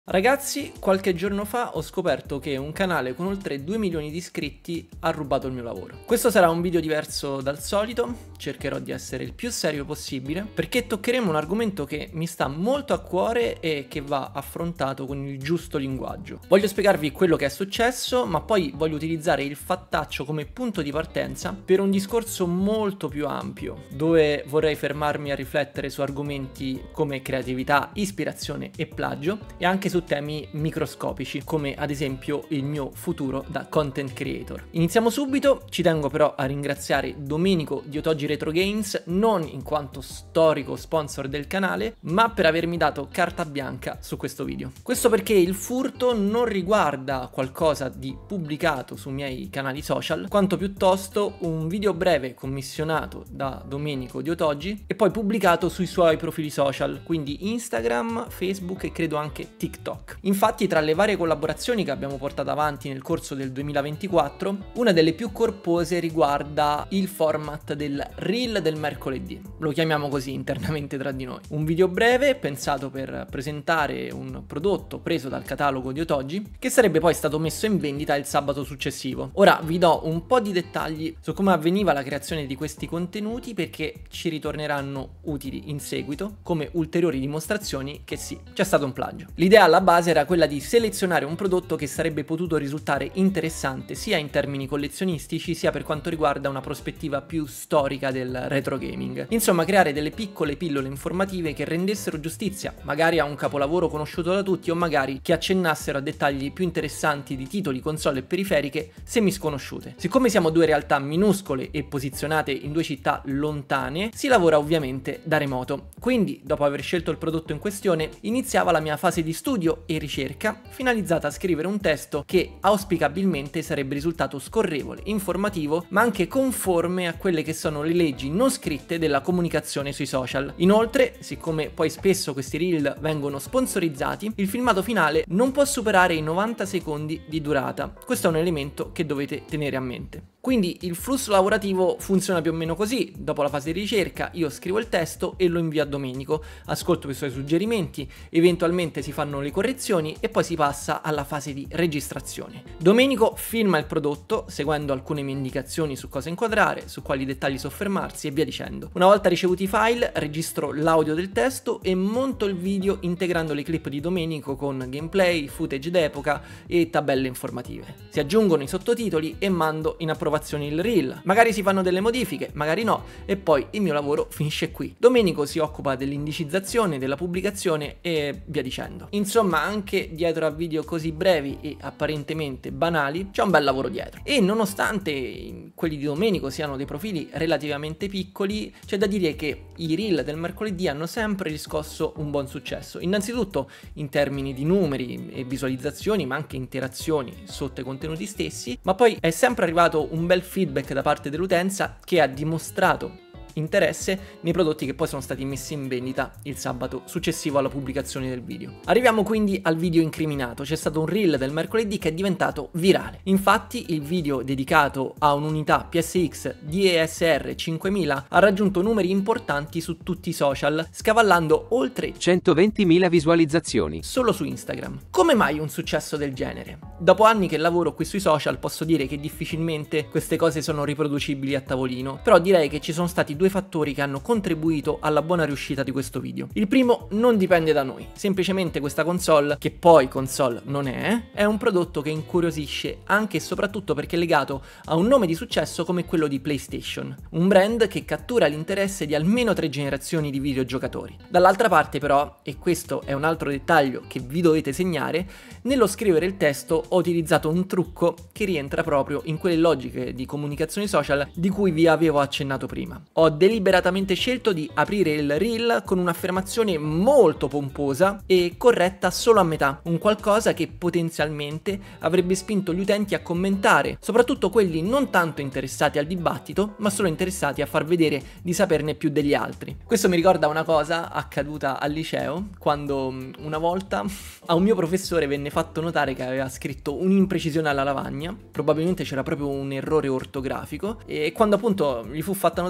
Ragazzi, qualche giorno fa ho scoperto che un canale con oltre 2 milioni di iscritti ha rubato il mio lavoro. Questo sarà un video diverso dal solito, cercherò di essere il più serio possibile, perché toccheremo un argomento che mi sta molto a cuore e che va affrontato con il giusto linguaggio. Voglio spiegarvi quello che è successo, ma poi voglio utilizzare il fattaccio come punto di partenza per un discorso molto più ampio, dove vorrei fermarmi a riflettere su argomenti come creatività, ispirazione e plagio, e anche su temi microscopici come ad esempio il mio futuro da content creator. Iniziamo subito. Ci tengo però a ringraziare Domenico di Otogi Retro Games, non in quanto storico sponsor del canale, ma per avermi dato carta bianca su questo video. Questo perché il furto non riguarda qualcosa di pubblicato sui miei canali social, quanto piuttosto un video breve commissionato da Domenico di Otogi e poi pubblicato sui suoi profili social, quindi Instagram, Facebook e credo anche TikTok. Infatti, tra le varie collaborazioni che abbiamo portato avanti nel corso del 2024, una delle più corpose riguarda il format del Reel del mercoledì. Lo chiamiamo così internamente tra di noi. Un video breve pensato per presentare un prodotto preso dal catalogo di Otogi che sarebbe poi stato messo in vendita il sabato successivo. Ora vi do un po' di dettagli su come avveniva la creazione di questi contenuti, perché ci ritorneranno utili in seguito come ulteriori dimostrazioni che sì, c'è stato un plagio. L'idea alla base era quella di selezionare un prodotto che sarebbe potuto risultare interessante sia in termini collezionistici sia per quanto riguarda una prospettiva più storica del retro gaming. Insomma, creare delle piccole pillole informative che rendessero giustizia magari a un capolavoro conosciuto da tutti o magari che accennassero a dettagli più interessanti di titoli, console e periferiche semi sconosciute. Siccome siamo due realtà minuscole e posizionate in due città lontane, si lavora ovviamente da remoto. Quindi, dopo aver scelto il prodotto in questione, iniziava la mia fase di studio e ricerca finalizzata a scrivere un testo che auspicabilmente sarebbe risultato scorrevole, informativo, ma anche conforme a quelle che sono le leggi non scritte della comunicazione sui social. Inoltre, siccome poi spesso questi reel vengono sponsorizzati, il filmato finale non può superare i 90 secondi di durata. Questo è un elemento che dovete tenere a mente. Quindi il flusso lavorativo funziona più o meno così: dopo la fase di ricerca io scrivo il testo e lo invio a Domenico, ascolto i suoi suggerimenti, eventualmente si fanno le correzioni e poi si passa alla fase di registrazione. Domenico filma il prodotto seguendo alcune mie indicazioni su cosa inquadrare, su quali dettagli soffermarsi e via dicendo. Una volta ricevuti i file, registro l'audio del testo e monto il video integrando le clip di Domenico con gameplay, footage d'epoca e tabelle informative. Si aggiungono i sottotitoli e mando in approvazione il reel. Magari si fanno delle modifiche, magari no, e poi il mio lavoro finisce qui. Domenico si occupa dell'indicizzazione, della pubblicazione e via dicendo. Insomma, anche dietro a video così brevi e apparentemente banali c'è un bel lavoro dietro. E nonostante quelli di Domenico siano dei profili relativamente piccoli, c'è da dire che i reel del mercoledì hanno sempre riscosso un buon successo. Innanzitutto in termini di numeri e visualizzazioni, ma anche interazioni sotto i contenuti stessi, ma poi è sempre arrivato un bel feedback da parte dell'utenza che ha dimostrato interesse nei prodotti che poi sono stati messi in vendita il sabato successivo alla pubblicazione del video. Arriviamo quindi al video incriminato. C'è stato un reel del mercoledì che è diventato virale. Infatti il video dedicato a un'unità PSX DESR 5000 ha raggiunto numeri importanti su tutti i social, scavallando oltre 120.000 visualizzazioni solo su Instagram. Come mai un successo del genere? Dopo anni che lavoro qui sui social posso dire che difficilmente queste cose sono riproducibili a tavolino, però direi che ci sono stati due fattori che hanno contribuito alla buona riuscita di questo video. Il primo non dipende da noi, semplicemente questa console, che poi console non è un prodotto che incuriosisce anche e soprattutto perché è legato a un nome di successo come quello di PlayStation, un brand che cattura l'interesse di almeno 3 generazioni di videogiocatori. Dall'altra parte però, e questo è un altro dettaglio che vi dovete segnare, nello scrivere il testo ho utilizzato un trucco che rientra proprio in quelle logiche di comunicazione social di cui vi avevo accennato prima. Ho deliberatamente scelto di aprire il reel con un'affermazione molto pomposa e corretta solo a metà, un qualcosa che potenzialmente avrebbe spinto gli utenti a commentare, soprattutto quelli non tanto interessati al dibattito, ma solo interessati a far vedere di saperne più degli altri. Questo mi ricorda una cosa accaduta al liceo, quando una volta a un mio professore venne fatto notare che aveva scritto un'imprecisione alla lavagna, probabilmente c'era proprio un errore ortografico, e quando appunto gli fu fatta notare questa cosa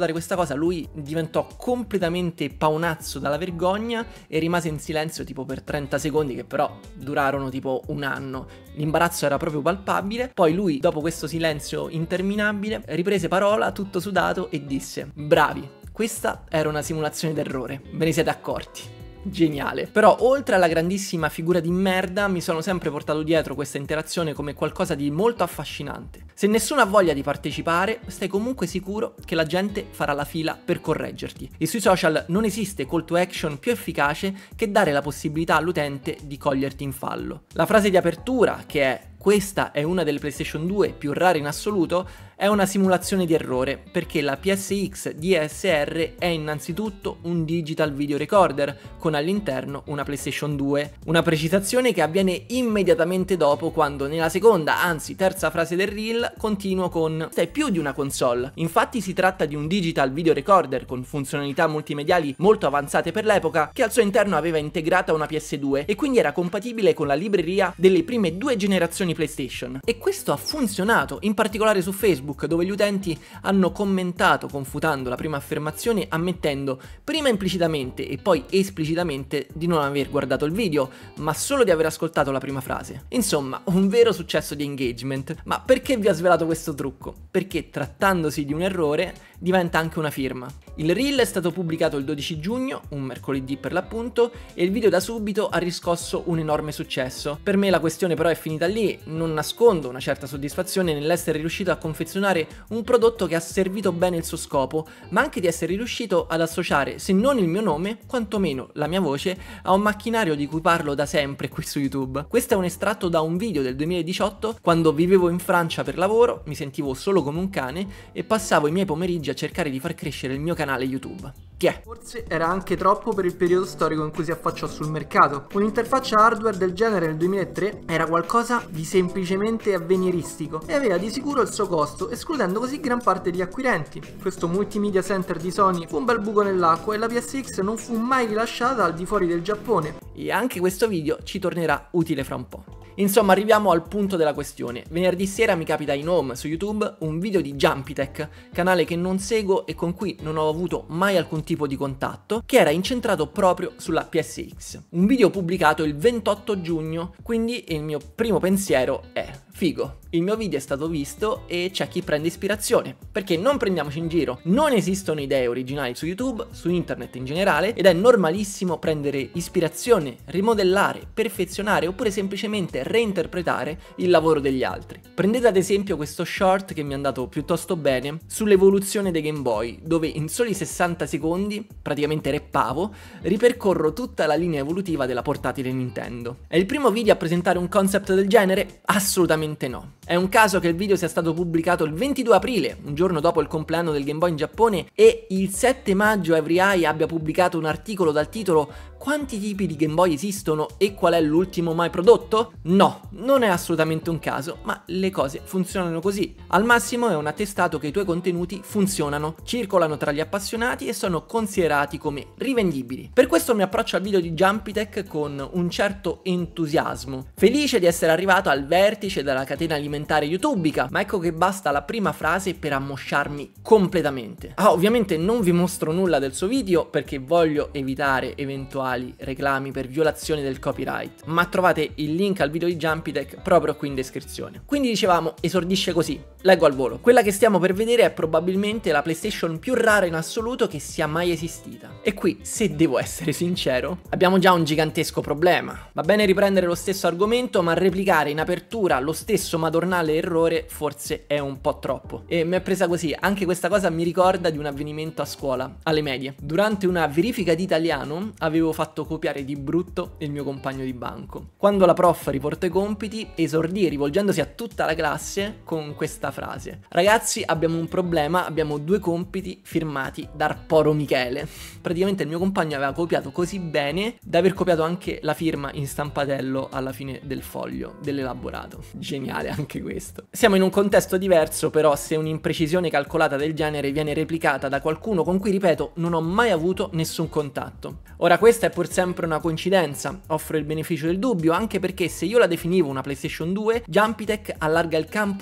cosa, lui diventò completamente paonazzo dalla vergogna e rimase in silenzio tipo per 30 secondi, che però durarono tipo un anno. L'imbarazzo era proprio palpabile. Poi lui, dopo questo silenzio interminabile, riprese parola tutto sudato e disse: bravi, questa era una simulazione d'errore, ve ne siete accorti. Geniale. Però oltre alla grandissima figura di merda, mi sono sempre portato dietro questa interazione come qualcosa di molto affascinante. Se nessuno ha voglia di partecipare, stai comunque sicuro che la gente farà la fila per correggerti. E sui social non esiste call to action più efficace che dare la possibilità all'utente di coglierti in fallo. La frase di apertura, che è "questa è una delle PlayStation 2 più rare in assoluto", è una simulazione di errore, perché la PSX DSR è innanzitutto un digital video recorder con all'interno una PlayStation 2. Una precisazione che avviene immediatamente dopo, quando nella seconda, anzi terza frase del reel continuo con "questa è più di una console". Infatti si tratta di un digital video recorder con funzionalità multimediali molto avanzate per l'epoca, che al suo interno aveva integrata una PS2 e quindi era compatibile con la libreria delle prime 2 generazioni PlayStation. E questo ha funzionato, in particolare su Facebook, dove gli utenti hanno commentato confutando la prima affermazione, ammettendo prima implicitamente e poi esplicitamente di non aver guardato il video, ma solo di aver ascoltato la prima frase. Insomma, un vero successo di engagement. Ma perché vi ho svelato questo trucco? Perché trattandosi di un errore diventa anche una firma. Il reel è stato pubblicato il 12 giugno, un mercoledì per l'appunto, e il video da subito ha riscosso un enorme successo. Per me la questione però è finita lì. Non nascondo una certa soddisfazione nell'essere riuscito a confezionare un prodotto che ha servito bene il suo scopo, ma anche di essere riuscito ad associare, se non il mio nome, quantomeno la mia voce, a un macchinario di cui parlo da sempre qui su YouTube. Questo è un estratto da un video del 2018, quando vivevo in Francia per lavoro, mi sentivo solo come un cane e passavo i miei pomeriggi a cercare di far crescere il mio canale YouTube. Che è? Forse era anche troppo per il periodo storico in cui si affacciò sul mercato. Un'interfaccia hardware del genere nel 2003 era qualcosa di semplicemente avveniristico e aveva di sicuro il suo costo, escludendo così gran parte degli acquirenti. Questo multimedia center di Sony fu un bel buco nell'acqua e la PSX non fu mai rilasciata al di fuori del Giappone. E anche questo video ci tornerà utile fra un po'. Insomma, arriviamo al punto della questione. Venerdì sera mi capita in home su YouTube un video di Jumpytech, canale che non seguo e con cui non ho avuto mai alcun tipo di contatto, che era incentrato proprio sulla PSX. Un video pubblicato il 28 giugno, quindi il mio primo pensiero è: figo, il mio video è stato visto e c'è chi prende ispirazione, perché non prendiamoci in giro, non esistono idee originali su YouTube, su internet in generale, ed è normalissimo prendere ispirazione, rimodellare, perfezionare oppure semplicemente reinterpretare il lavoro degli altri. Prendete ad esempio questo short che mi è andato piuttosto bene sull'evoluzione dei Game Boy, dove in soli 60 secondi, praticamente reppavo, ripercorro tutta la linea evolutiva della portatile Nintendo. È il primo video a presentare un concept del genere? Assolutamente no. È un caso che il video sia stato pubblicato il 22 aprile, un giorno dopo il compleanno del Game Boy in Giappone, e il 7 maggio EveryEye abbia pubblicato un articolo dal titolo "Quanti tipi di Game Boy esistono e qual è l'ultimo mai prodotto?" No, non è assolutamente un caso, ma le cose funzionano così. Al massimo è un attestato che i tuoi contenuti funzionano, circolano tra gli appassionati e sono considerati come rivendibili. Per questo mi approccio al video di Jumpytech con un certo entusiasmo, felice di essere arrivato al vertice della catena alimentare youtubica, ma ecco che basta la prima frase per ammosciarmi completamente. Ovviamente non vi mostro nulla del suo video perché voglio evitare eventuali reclami per violazione del copyright, ma trovate il link al video di Jumpytech proprio qui in descrizione. Quindi dicevamo, esordisce così, leggo al volo: quella che stiamo per vedere è probabilmente la PlayStation più rara in assoluto che sia mai esistita. E qui, se devo essere sincero, abbiamo già un gigantesco problema. Va bene riprendere lo stesso argomento, ma replicare in apertura lo stesso madornale errore forse è un po' troppo. E mi è presa così. Anche questa cosa mi ricorda di un avvenimento a scuola, alle medie. Durante una verifica di italiano avevo fatto copiare di brutto il mio compagno di banco. Quando la prof riportò i compiti, esordì rivolgendosi a tutta la classe con questa frase: "Ragazzi, abbiamo un problema, abbiamo 2 compiti firmati da Arporo Michele". Praticamente il mio compagno aveva copiato così bene da aver copiato anche la firma in stampatello alla fine del foglio dell'elaborato. Geniale anche questo. Siamo in un contesto diverso, però se un'imprecisione calcolata del genere viene replicata da qualcuno con cui, ripeto, non ho mai avuto nessun contatto. Ora, questa è pur sempre una coincidenza, offro il beneficio del dubbio, anche perché se io la definivo una PlayStation 2, Jumpytech allarga il campo a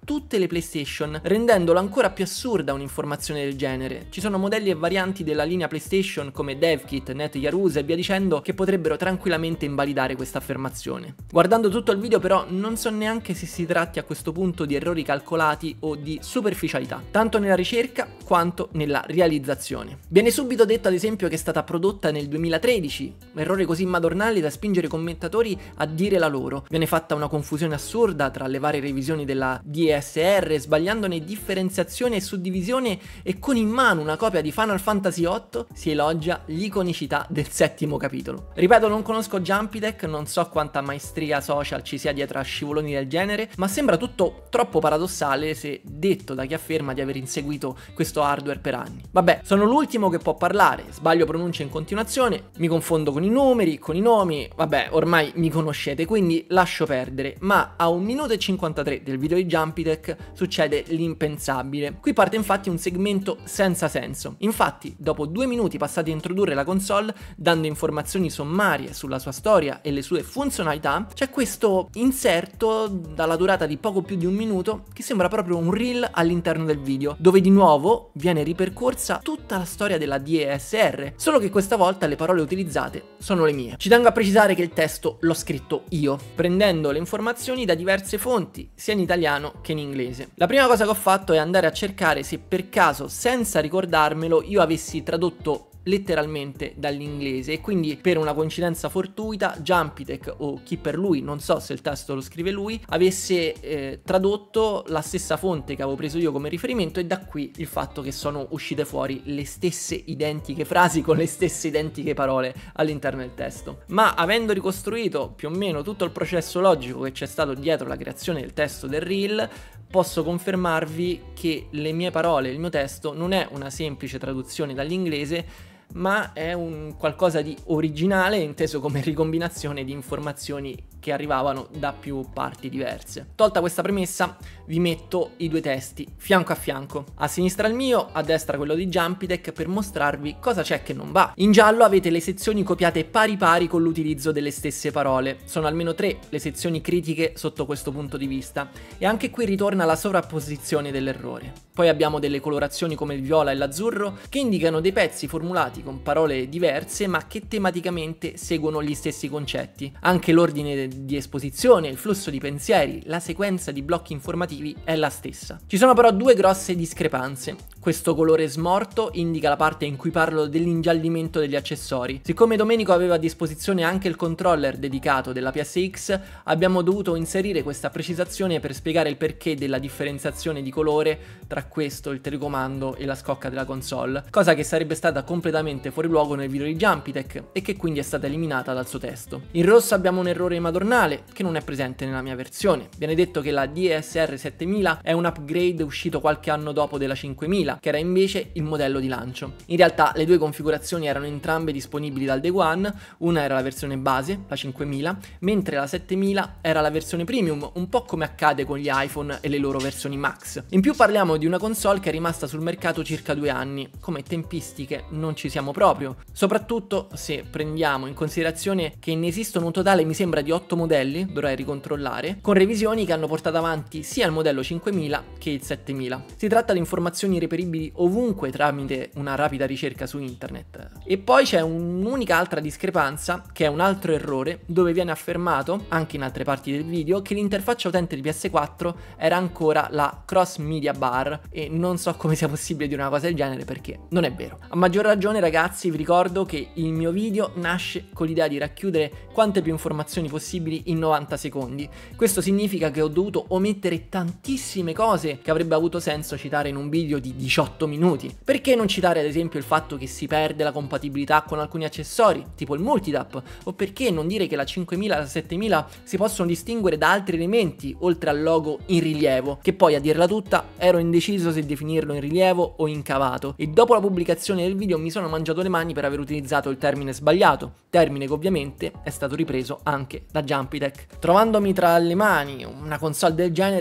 tutte le PlayStation, rendendolo ancora più assurda un'informazione del genere. Ci sono modelli e varianti della linea PlayStation come DevKit, NetYaruza e via dicendo che potrebbero tranquillamente invalidare questa affermazione. Guardando tutto il video però non so neanche se si tratti a questo punto di errori calcolati o di superficialità, tanto nella ricerca quanto nella realizzazione. Viene subito detto ad esempio che è stata prodotta nel 2013, errore così madornale da spingere i commentatori a dire la loro. Viene fatta una confusione assurda tra le varie revisioni della DSR, sbagliandone differenziazione e suddivisione, e con in mano una copia di Final Fantasy VIII si elogia l'iconicità del settimo capitolo. Ripeto, non conosco Jumpytech, non so quanta maestria social ci sia dietro a scivoloni del genere, ma sembra tutto troppo paradossale se detto da chi afferma di aver inseguito questo hardware per anni. Vabbè, sono l'ultimo che può parlare, sbaglio pronuncia in continuazione, mi confondo con i numeri, con i nomi, vabbè, ormai mi conoscete, quindi lascio perdere, ma a 1 minuto e 53 del video di Jumpytech succede l'impensabile. Qui parte infatti un segmento senza senso. Infatti, dopo 2 minuti passati a introdurre la console, dando informazioni sommarie sulla sua storia e le sue funzionalità, c'è questo inserto dalla durata di poco più di 1 minuto che sembra proprio un reel all'interno del video, dove di nuovo viene ripercorsa tutta la storia della DSR, solo che questa volta le parole utilizzate sono le mie. Ci tengo a precisare che il testo l'ho scritto io, prendendo le informazioni da diverse fonti, sia in italiano che in inglese. La prima cosa che ho fatto è andare a cercare se per caso, senza ricordarmelo, io avessi tradotto letteralmente dall'inglese, e quindi per una coincidenza fortuita Jumpytech, o chi per lui, non so se il testo lo scrive lui, avesse tradotto la stessa fonte che avevo preso io come riferimento, e da qui il fatto che sono uscite fuori le stesse identiche frasi con le stesse identiche parole all'interno del testo. Ma avendo ricostruito più o meno tutto il processo logico che c'è stato dietro la creazione del testo del reel, posso confermarvi che le mie parole, il mio testo, non è una semplice traduzione dall'inglese, ma è un qualcosa di originale, inteso come ricombinazione di informazioni che arrivavano da più parti diverse. Tolta questa premessa, vi metto i due testi fianco a fianco. A sinistra il mio, a destra quello di Jumpytech, per mostrarvi cosa c'è che non va. In giallo avete le sezioni copiate pari pari con l'utilizzo delle stesse parole. Sono almeno 3 le sezioni critiche sotto questo punto di vista, e anche qui ritorna la sovrapposizione dell'errore. Poi abbiamo delle colorazioni come il viola e l'azzurro che indicano dei pezzi formulati con parole diverse ma che tematicamente seguono gli stessi concetti. Anche l'ordine di esposizione, il flusso di pensieri, la sequenza di blocchi informativi è la stessa. Ci sono però 2 grosse discrepanze. Questo colore smorto indica la parte in cui parlo dell'ingiallimento degli accessori. Siccome Domenico aveva a disposizione anche il controller dedicato della PSX, abbiamo dovuto inserire questa precisazione per spiegare il perché della differenziazione di colore tra questo, il telecomando e la scocca della console, cosa che sarebbe stata completamente fuori luogo nel video di Jumpytech e che quindi è stata eliminata dal suo testo. In rosso abbiamo un errore madornale che non è presente nella mia versione. Viene detto che la DSR 7000 è un upgrade uscito qualche anno dopo della 5000, che era invece il modello di lancio. In realtà le 2 configurazioni erano entrambe disponibili dal day one, una era la versione base, la 5000, mentre la 7000 era la versione premium, un po' come accade con gli iPhone e le loro versioni Max. In più parliamo di una console che è rimasta sul mercato circa 2 anni, come tempistiche non ci siamo proprio, soprattutto se prendiamo in considerazione che ne esistono un totale mi sembra di 8 modelli, dovrei ricontrollare, con revisioni che hanno portato avanti sia il modello 5000 che il 7000. Si tratta di informazioni reperibili ovunque tramite una rapida ricerca su internet. E poi c'è un'unica altra discrepanza, che è un altro errore, dove viene affermato, anche in altre parti del video, che l'interfaccia utente di PS4 era ancora la Cross Media Bar, e non so come sia possibile dire una cosa del genere perché non è vero. A maggior ragione ragazzi vi ricordo che il mio video nasce con l'idea di racchiudere quante più informazioni possibili in 90 secondi. Questo significa che ho dovuto omettere tantissime cose che avrebbe avuto senso citare in un video di 18 minuti. Perché non citare ad esempio il fatto che si perde la compatibilità con alcuni accessori, tipo il multitap, o perché non dire che la 5000 e la 7000 si possono distinguere da altri elementi oltre al logo in rilievo, che poi a dirla tutta ero indeciso se definirlo in rilievo o incavato, e dopo la pubblicazione del video mi sono mangiato le mani per aver utilizzato il termine sbagliato, termine che ovviamente è stato ripreso anche da Jumpytech. Trovandomi tra le mani una console del genere,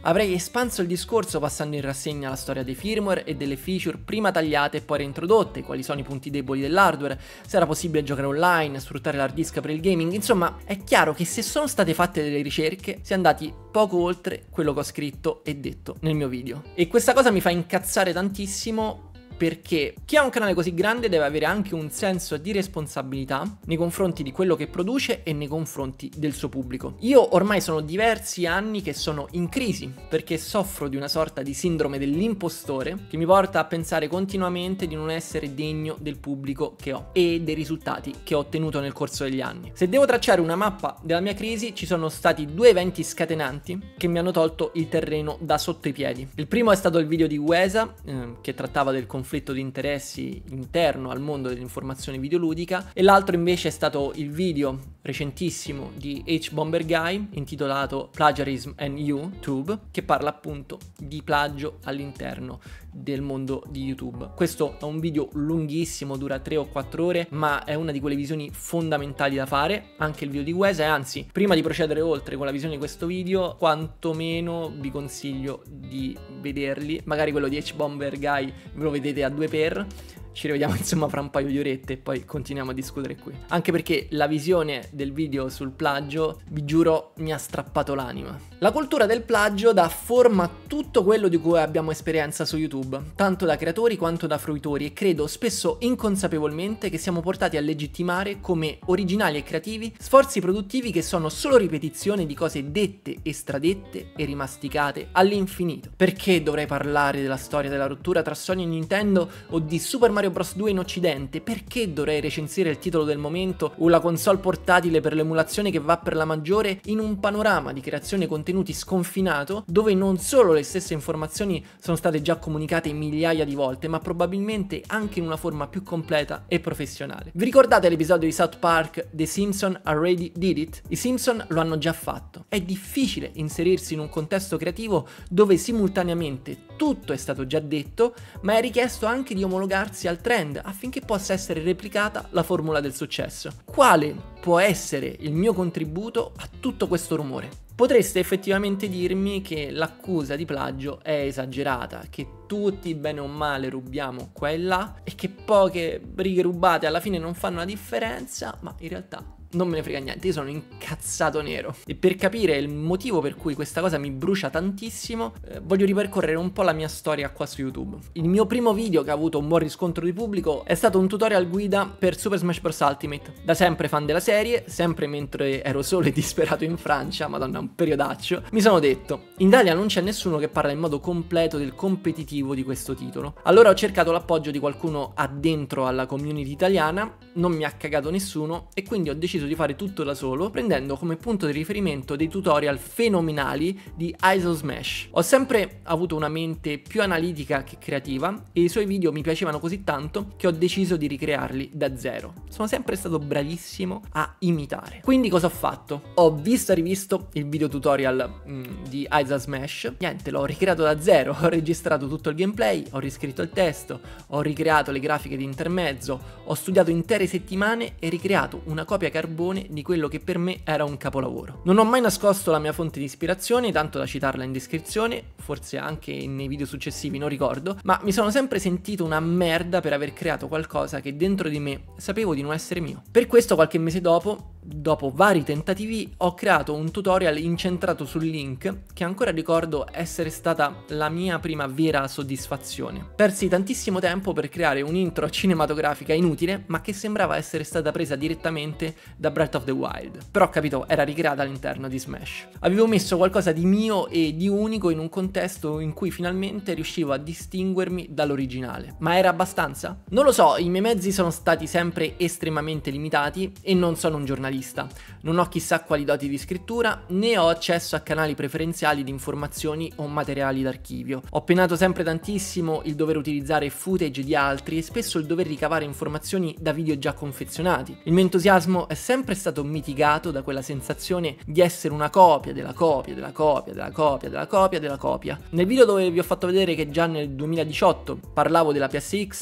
Avrei espanso il discorso passando in rassegna la storia dei firmware e delle feature prima tagliate e poi reintrodotte, quali sono i punti deboli dell'hardware, se era possibile giocare online, sfruttare l'hard disk per il gaming. Insomma, è chiaro che se sono state fatte delle ricerche si è andati poco oltre quello che ho scritto e detto nel mio video. E questa cosa mi fa incazzare tantissimo, perché chi ha un canale così grande deve avere anche un senso di responsabilità nei confronti di quello che produce e nei confronti del suo pubblico. Io ormai sono diversi anni che sono in crisi perché soffro di una sorta di sindrome dell'impostore che mi porta a pensare continuamente di non essere degno del pubblico che ho e dei risultati che ho ottenuto nel corso degli anni. Se devo tracciare una mappa della mia crisi, ci sono stati due eventi scatenanti che mi hanno tolto il terreno da sotto i piedi. Il primo è stato il video di Wesa che trattava del conflitto di interessi interno al mondo dell'informazione videoludica, e l'altro invece è stato il video recentissimo di H-Bomber-Guy intitolato Plagiarism and YouTube, che parla appunto di plagio all'interno del mondo di YouTube. Questo è un video lunghissimo, dura 3 o 4 ore, ma è una di quelle visioni fondamentali da fare, anche il video di Wesa, e anzi, prima di procedere oltre con la visione di questo video, quantomeno vi consiglio di vederli. Magari quello di H-Bomber-Guy ve lo vedete a 2x. Ci rivediamo insomma fra un paio di orette e poi continuiamo a discutere qui. Anche perché la visione del video sul plagio, vi giuro, mi ha strappato l'anima. La cultura del plagio dà forma a tutto quello di cui abbiamo esperienza su YouTube, tanto da creatori quanto da fruitori, e credo spesso inconsapevolmente che siamo portati a legittimare come originali e creativi sforzi produttivi che sono solo ripetizione di cose dette e stradette e rimasticate all'infinito. Perché dovrei parlare della storia della rottura tra Sony e Nintendo o di Super Mario Bros 2 in occidente? Perché dovrei recensire il titolo del momento o la console portatile per l'emulazione che va per la maggiore in un panorama di creazione contenuti sconfinato, dove non solo le stesse informazioni sono state già comunicate migliaia di volte, ma probabilmente anche in una forma più completa e professionale? Vi ricordate l'episodio di South Park The Simpsons Already Did It? I Simpson lo hanno già fatto. È difficile inserirsi in un contesto creativo dove simultaneamente tutto è stato già detto, ma è richiesto anche di omologarsi al trend affinché possa essere replicata la formula del successo. Quale può essere il mio contributo a tutto questo rumore? Potreste effettivamente dirmi che l'accusa di plagio è esagerata, che tutti bene o male rubiamo qua e là e che poche righe rubate alla fine non fanno la differenza, ma in realtà non me ne frega niente, io sono incazzato nero. E per capire il motivo per cui questa cosa mi brucia tantissimo, voglio ripercorrere un po' la mia storia qua su YouTube. Il mio primo video che ha avuto un buon riscontro di pubblico è stato un tutorial guida per Super Smash Bros Ultimate. Da sempre fan della serie, sempre mentre ero solo e disperato in Francia, madonna, un periodaccio, mi sono detto: in Italia non c'è nessuno che parla in modo completo del competitivo di questo titolo. Allora ho cercato l'appoggio di qualcuno addentro alla community italiana, non mi ha cagato nessuno e quindi ho deciso di fare tutto da solo, prendendo come punto di riferimento dei tutorial fenomenali di ISO Smash. Ho sempre avuto una mente più analitica che creativa e i suoi video mi piacevano così tanto che ho deciso di ricrearli da zero. Sono sempre stato bravissimo a imitare. Quindi cosa ho fatto? Ho visto e rivisto il video tutorial di ISO Smash, niente, l'ho ricreato da zero, ho registrato tutto il gameplay, ho riscritto il testo, ho ricreato le grafiche di intermezzo, ho studiato intere settimane e ricreato una copia carbone di quello che per me era un capolavoro. Non ho mai nascosto la mia fonte di ispirazione, tanto da citarla in descrizione, forse anche nei video successivi, non ricordo, ma mi sono sempre sentito una merda per aver creato qualcosa che dentro di me sapevo di non essere mio. Per questo qualche mese dopo vari tentativi, ho creato un tutorial incentrato sul link che ancora ricordo essere stata la mia prima vera soddisfazione. Persi tantissimo tempo per creare un'intro cinematografica inutile, ma che sembrava essere stata presa direttamente da Breath of the Wild. Però capito, era ricreata all'interno di Smash. Avevo messo qualcosa di mio e di unico in un contesto in cui finalmente riuscivo a distinguermi dall'originale. Ma era abbastanza? Non lo so, i miei mezzi sono stati sempre estremamente limitati e non sono un giornalista. Non ho chissà quali doti di scrittura, né ho accesso a canali preferenziali di informazioni o materiali d'archivio. Ho penato sempre tantissimo il dover utilizzare footage di altri e spesso il dover ricavare informazioni da video già confezionati. Il mio entusiasmo è sempre stato mitigato da quella sensazione di essere una copia della copia della copia della copia della copia della copia. Nel video dove vi ho fatto vedere che già nel 2018 parlavo della PSX,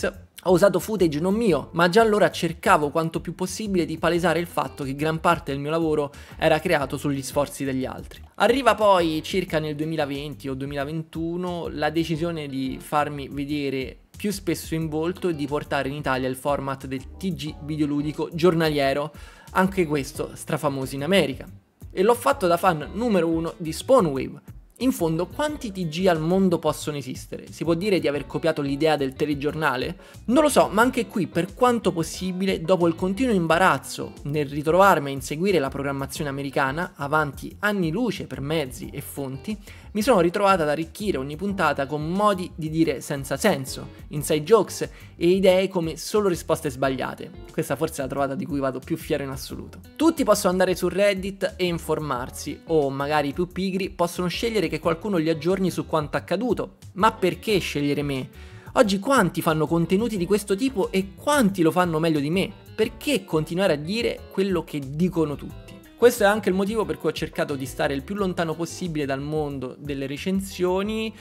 Ho usato footage non mio, ma già allora cercavo quanto più possibile di palesare il fatto che gran parte del mio lavoro era creato sugli sforzi degli altri. Arriva poi circa nel 2020 o 2021 la decisione di farmi vedere più spesso in volto e di portare in Italia il format del TG videoludico giornaliero, anche questo strafamoso in America. E l'ho fatto da fan numero 1 di Spawnwave. In fondo, quanti TG al mondo possono esistere? Si può dire di aver copiato l'idea del telegiornale? Non lo so, ma anche qui, per quanto possibile, dopo il continuo imbarazzo nel ritrovarmi a inseguire la programmazione americana, avanti anni luce per mezzi e fonti, mi sono ritrovata ad arricchire ogni puntata con modi di dire senza senso, inside jokes e idee come solo risposte sbagliate. Questa forse è la trovata di cui vado più fiero in assoluto. Tutti possono andare su Reddit e informarsi, o magari i più pigri possono scegliere che qualcuno li aggiorni su quanto accaduto. Ma perché scegliere me? Oggi quanti fanno contenuti di questo tipo e quanti lo fanno meglio di me? Perché continuare a dire quello che dicono tutti? Questo è anche il motivo per cui ho cercato di stare il più lontano possibile dal mondo delle recensioni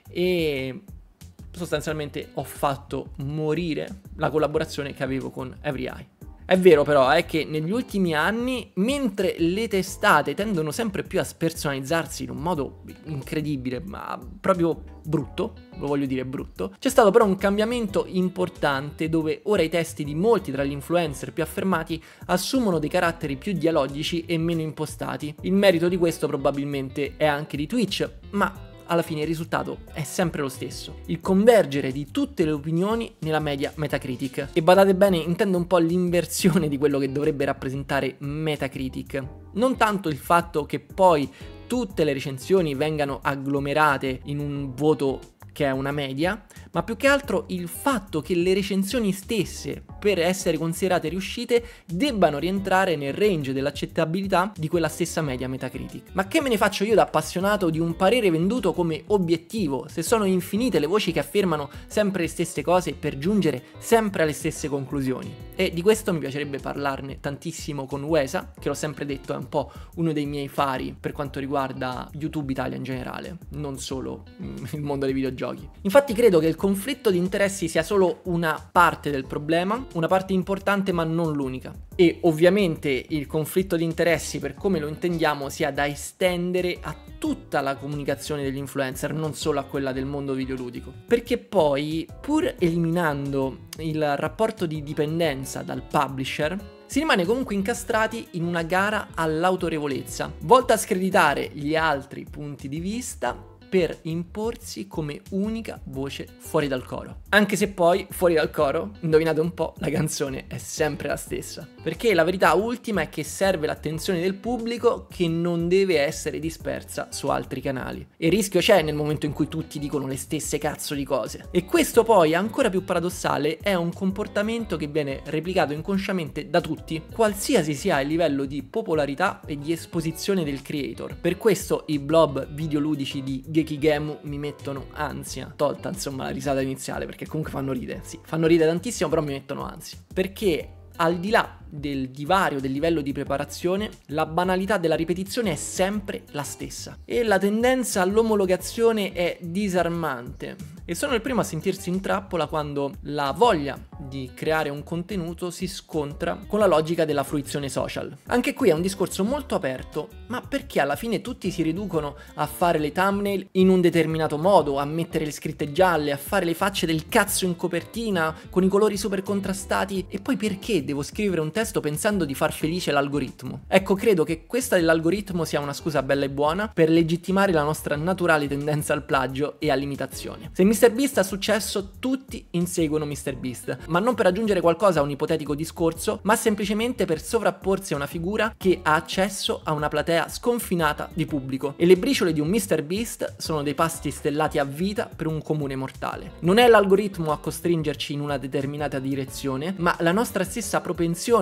e sostanzialmente ho fatto morire la collaborazione che avevo con EveryEye. È vero però che negli ultimi anni, mentre le testate tendono sempre più a spersonalizzarsi in un modo incredibile, ma proprio brutto, lo voglio dire brutto, c'è stato però un cambiamento importante dove ora i testi di molti tra gli influencer più affermati assumono dei caratteri più dialogici e meno impostati. Il merito di questo probabilmente è anche di Twitch, ma alla fine il risultato è sempre lo stesso: il convergere di tutte le opinioni nella media Metacritic. E badate bene, intendo un po' l'inversione di quello che dovrebbe rappresentare Metacritic. Non tanto il fatto che poi tutte le recensioni vengano agglomerate in un voto che è una media, ma più che altro il fatto che le recensioni stesse, per essere considerate riuscite, debbano rientrare nel range dell'accettabilità di quella stessa media Metacritic. Ma che me ne faccio io da appassionato di un parere venduto come obiettivo, se sono infinite le voci che affermano sempre le stesse cose per giungere sempre alle stesse conclusioni? E di questo mi piacerebbe parlarne tantissimo con Wesa, che l'ho sempre detto è un po' uno dei miei fari per quanto riguarda YouTube Italia in generale, non solo il mondo dei videogiochi. Infatti credo che il conflitto di interessi sia solo una parte del problema, una parte importante ma non l'unica. E ovviamente il conflitto di interessi, per come lo intendiamo, sia da estendere a tutta la comunicazione degli influencer, non solo a quella del mondo videoludico. Perché poi, pur eliminando il rapporto di dipendenza dal publisher, si rimane comunque incastrati in una gara all'autorevolezza, volta a screditare gli altri punti di vista per imporsi come unica voce fuori dal coro. Anche se poi, fuori dal coro, indovinate un po', la canzone è sempre la stessa. Perché la verità ultima è che serve l'attenzione del pubblico, che non deve essere dispersa su altri canali. E il rischio c'è nel momento in cui tutti dicono le stesse cazzo di cose. E questo poi, ancora più paradossale, è un comportamento che viene replicato inconsciamente da tutti, qualsiasi sia il livello di popolarità e di esposizione del creator. Per questo i blob videoludici di Gekigemu mi mettono ansia, tolta insomma la risata iniziale, perché comunque fanno ridere, sì, fanno ridere tantissimo, però mi mettono ansia, perché al di là del divario del livello di preparazione, la banalità della ripetizione è sempre la stessa e la tendenza all'omologazione è disarmante. E sono il primo a sentirsi in trappola quando la voglia di creare un contenuto si scontra con la logica della fruizione social. Anche qui è un discorso molto aperto, ma perché alla fine tutti si riducono a fare le thumbnail in un determinato modo, a mettere le scritte gialle, a fare le facce del cazzo in copertina con i colori super contrastati, e poi perché devo scrivere un testo pensando di far felice l'algoritmo? Ecco, credo che questa dell'algoritmo sia una scusa bella e buona per legittimare la nostra naturale tendenza al plagio e all'imitazione. Se MrBeast ha successo, tutti inseguono MrBeast, ma non per aggiungere qualcosa a un ipotetico discorso, ma semplicemente per sovrapporsi a una figura che ha accesso a una platea sconfinata di pubblico. E le briciole di un MrBeast sono dei pasti stellati a vita per un comune mortale. Non è l'algoritmo a costringerci in una determinata direzione, ma la nostra stessa propensione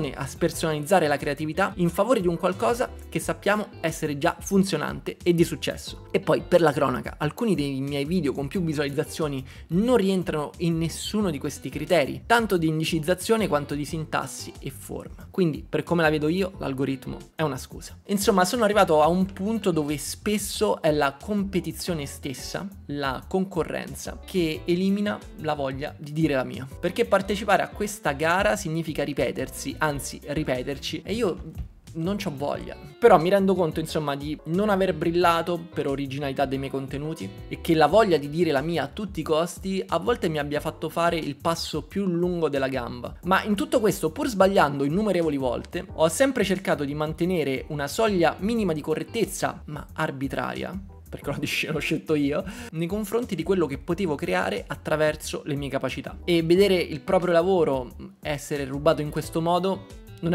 attenzione a spersonalizzare la creatività in favore di un qualcosa che sappiamo essere già funzionante e di successo. E poi, per la cronaca, alcuni dei miei video con più visualizzazioni non rientrano in nessuno di questi criteri, tanto di indicizzazione quanto di sintassi e forma. Quindi, per come la vedo io, l'algoritmo è una scusa. Insomma, sono arrivato a un punto dove spesso è la competizione stessa, la concorrenza, che elimina la voglia di dire la mia. Perché partecipare a questa gara significa ripetersi, anzi ripeterci, e io non c'ho voglia. Però mi rendo conto, insomma, di non aver brillato per originalità dei miei contenuti e che la voglia di dire la mia a tutti i costi a volte mi abbia fatto fare il passo più lungo della gamba. Ma in tutto questo, pur sbagliando innumerevoli volte, ho sempre cercato di mantenere una soglia minima di correttezza, ma arbitraria, perché l'ho scelto io, nei confronti di quello che potevo creare attraverso le mie capacità. E vedere il proprio lavoro essere rubato in questo modo non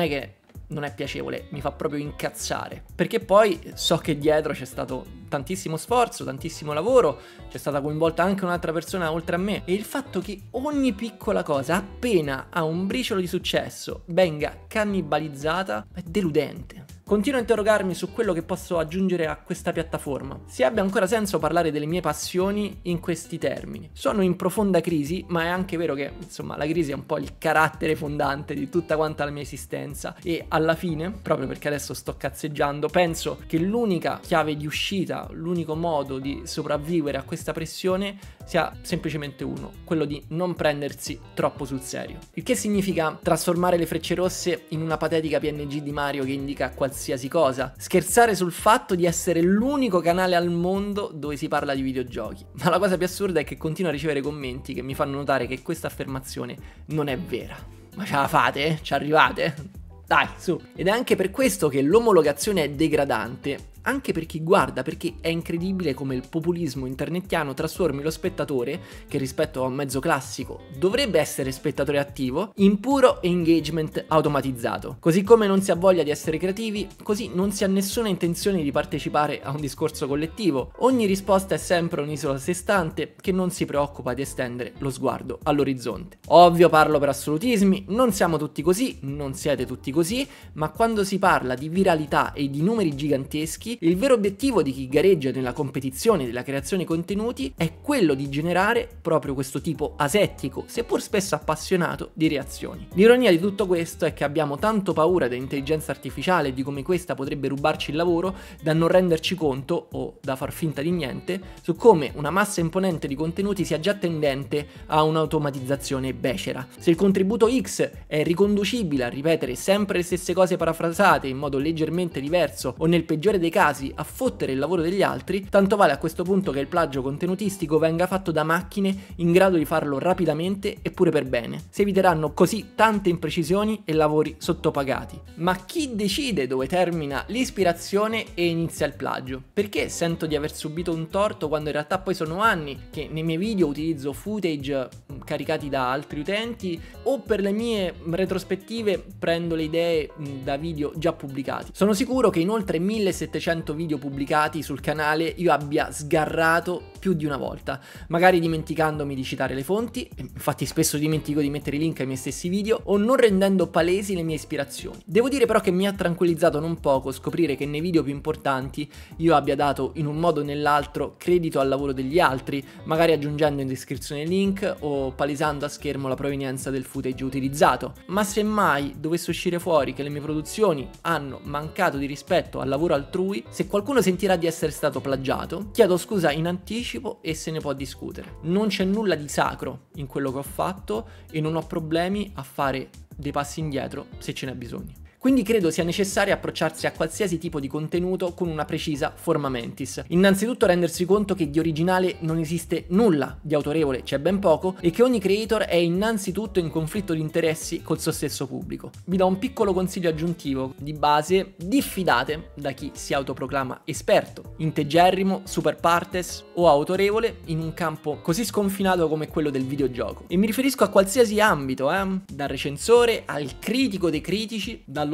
è piacevole, mi fa proprio incazzare, perché poi so che dietro c'è stato tantissimo sforzo, tantissimo lavoro, c'è stata coinvolta anche un'altra persona oltre a me, e il fatto che ogni piccola cosa, appena ha un briciolo di successo, venga cannibalizzata è deludente. Continuo a interrogarmi su quello che posso aggiungere a questa piattaforma, se abbia ancora senso parlare delle mie passioni in questi termini. Sono in profonda crisi, ma è anche vero che, insomma, la crisi è un po' il carattere fondante di tutta quanta la mia esistenza, e alla fine, proprio perché adesso sto cazzeggiando, penso che l'unica chiave di uscita, l'unico modo di sopravvivere a questa pressione sia semplicemente uno, quello di non prendersi troppo sul serio. Il che significa trasformare le frecce rosse in una patetica PNG di Mario che indica qualsiasi cosa, scherzare sul fatto di essere l'unico canale al mondo dove si parla di videogiochi. Ma la cosa più assurda è che continuo a ricevere commenti che mi fanno notare che questa affermazione non è vera. Ma ce la fate? Ci arrivate? Dai, su. Ed è anche per questo che l'omologazione è degradante, anche per chi guarda, perché è incredibile come il populismo internetiano trasformi lo spettatore, che rispetto a un mezzo classico dovrebbe essere spettatore attivo, in puro engagement automatizzato. Così come non si ha voglia di essere creativi, così non si ha nessuna intenzione di partecipare a un discorso collettivo. Ogni risposta è sempre un'isola a sé stante che non si preoccupa di estendere lo sguardo all'orizzonte. Ovvio, parlo per assolutismi, non siamo tutti così, non siete tutti così, ma quando si parla di viralità e di numeri giganteschi, il vero obiettivo di chi gareggia nella competizione della creazione contenuti è quello di generare proprio questo tipo asettico, seppur spesso appassionato, di reazioni. L'ironia di tutto questo è che abbiamo tanto paura dell'intelligenza artificiale e di come questa potrebbe rubarci il lavoro da non renderci conto, o da far finta di niente, su come una massa imponente di contenuti sia già tendente a un'automatizzazione becera. Se il contributo X è riconducibile a ripetere sempre le stesse cose parafrasate in modo leggermente diverso, o nel peggiore dei casi a fottere il lavoro degli altri, tanto vale a questo punto che il plagio contenutistico venga fatto da macchine in grado di farlo rapidamente e pure per bene. Si eviteranno così tante imprecisioni e lavori sottopagati. Ma chi decide dove termina l'ispirazione e inizia il plagio? Perché sento di aver subito un torto quando in realtà poi sono anni che nei miei video utilizzo footage caricati da altri utenti, o per le mie retrospettive prendo le idee da video già pubblicati? Sono sicuro che in oltre 1700 video pubblicati sul canale io abbia sgarrato più di una volta, magari dimenticandomi di citare le fonti, infatti spesso dimentico di mettere i link ai miei stessi video, o non rendendo palesi le mie ispirazioni. Devo dire però che mi ha tranquillizzato non poco scoprire che nei video più importanti io abbia dato in un modo o nell'altro credito al lavoro degli altri, magari aggiungendo in descrizione il link o palesando a schermo la provenienza del footage utilizzato. Ma se mai dovesse uscire fuori che le mie produzioni hanno mancato di rispetto al lavoro altrui, se qualcuno sentirà di essere stato plagiato, chiedo scusa in anticipo e se ne può discutere. Non c'è nulla di sacro in quello che ho fatto e non ho problemi a fare dei passi indietro se ce n'è bisogno. Quindi credo sia necessario approcciarsi a qualsiasi tipo di contenuto con una precisa forma mentis. Innanzitutto rendersi conto che di originale non esiste nulla, di autorevole c'è ben poco, e che ogni creator è innanzitutto in conflitto di interessi col suo stesso pubblico. Vi do un piccolo consiglio aggiuntivo: di base diffidate da chi si autoproclama esperto, integerrimo, super partes o autorevole in un campo così sconfinato come quello del videogioco. E mi riferisco a qualsiasi ambito, dal recensore al critico dei critici, dallo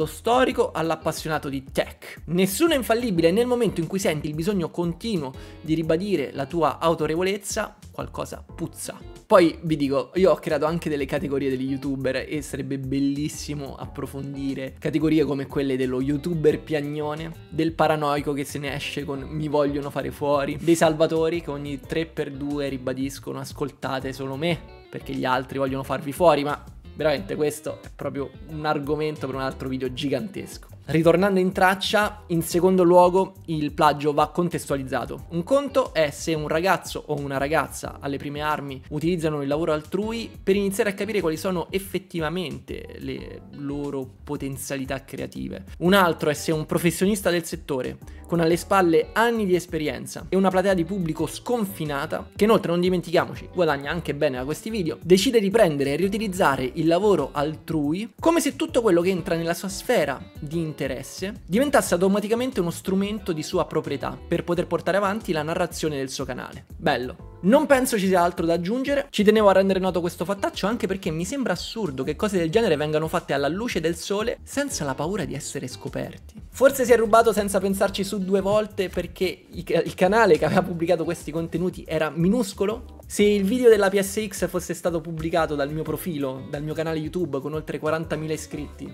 dallo storico all'appassionato di tech. Nessuno è infallibile e nel momento in cui senti il bisogno continuo di ribadire la tua autorevolezza, qualcosa puzza. Poi vi dico, io ho creato anche delle categorie degli youtuber e sarebbe bellissimo approfondire categorie come quelle dello youtuber piagnone, del paranoico che se ne esce con mi vogliono fare fuori, dei salvatori che ogni 3x2 ribadiscono ascoltate solo me perché gli altri vogliono farvi fuori, ma veramente questo è proprio un argomento per un altro video gigantesco. Ritornando in traccia, in secondo luogo il plagio va contestualizzato. Un conto è se un ragazzo o una ragazza alle prime armi utilizzano il lavoro altrui per iniziare a capire quali sono effettivamente le loro potenzialità creative. Un altro è se un professionista del settore, con alle spalle anni di esperienza e una platea di pubblico sconfinata, che inoltre non dimentichiamoci guadagna anche bene da questi video, decide di prendere e riutilizzare il lavoro altrui come se tutto quello che entra nella sua sfera di interesse diventasse automaticamente uno strumento di sua proprietà per poter portare avanti la narrazione del suo canale. Bello. Non penso ci sia altro da aggiungere, ci tenevo a rendere noto questo fattaccio anche perché mi sembra assurdo che cose del genere vengano fatte alla luce del sole senza la paura di essere scoperti. Forse si è rubato senza pensarci su 2 volte perché il canale che aveva pubblicato questi contenuti era minuscolo? Se il video della PSX fosse stato pubblicato dal mio profilo, dal mio canale YouTube con oltre 40.000 iscritti.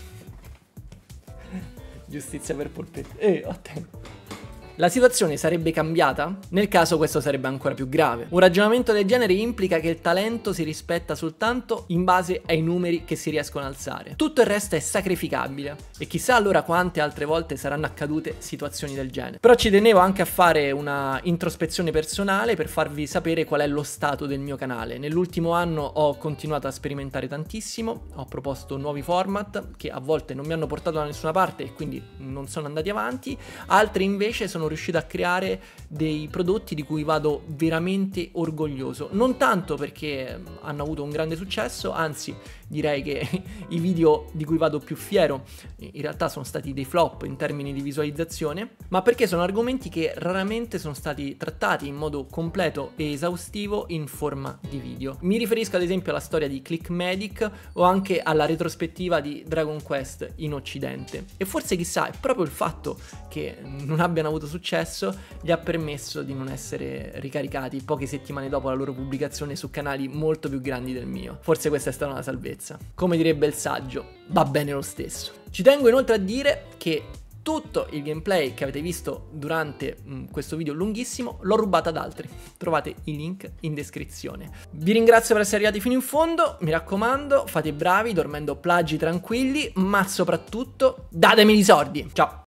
Giustizia per polpetti. Attento. La situazione sarebbe cambiata? Nel caso questo sarebbe ancora più grave. Un ragionamento del genere implica che il talento si rispetta soltanto in base ai numeri che si riescono ad alzare. Tutto il resto è sacrificabile e chissà allora quante altre volte saranno accadute situazioni del genere. Però ci tenevo anche a fare una introspezione personale per farvi sapere qual è lo stato del mio canale. Nell'ultimo anno ho continuato a sperimentare tantissimo, ho proposto nuovi format che a volte non mi hanno portato da nessuna parte e quindi non sono andati avanti, altri invece sono riuscito a creare dei prodotti di cui vado veramente orgoglioso, non tanto perché hanno avuto un grande successo, anzi direi che i video di cui vado più fiero in realtà sono stati dei flop in termini di visualizzazione, ma perché sono argomenti che raramente sono stati trattati in modo completo e esaustivo in forma di video. Mi riferisco ad esempio alla storia di Clickmedic o anche alla retrospettiva di Dragon Quest in occidente, e forse chissà è proprio il fatto che non abbiano avuto successo gli ha permesso di non essere ricaricati poche settimane dopo la loro pubblicazione su canali molto più grandi del mio. Forse questa è stata una salvezza. Come direbbe il saggio, va bene lo stesso. Ci tengo inoltre a dire che tutto il gameplay che avete visto durante questo video lunghissimo l'ho rubato ad altri. Trovate i link in descrizione. Vi ringrazio per essere arrivati fino in fondo, mi raccomando, fate i bravi dormendo plagi tranquilli, ma soprattutto datemi i soldi. Ciao!